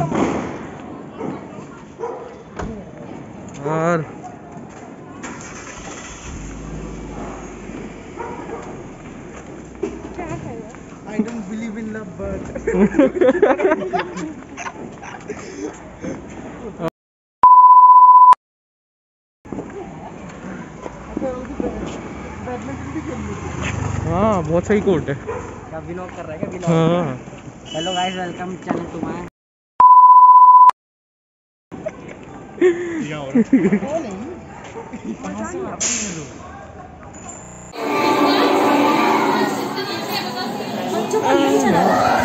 और I don't believe in love, but badminton भी खेल लेते। हाँ बहुत सही कोर्ट है। क्या व्लॉग कर रहा है क्या व्लॉग? हाँ hello guys, welcome channel to my. नहीं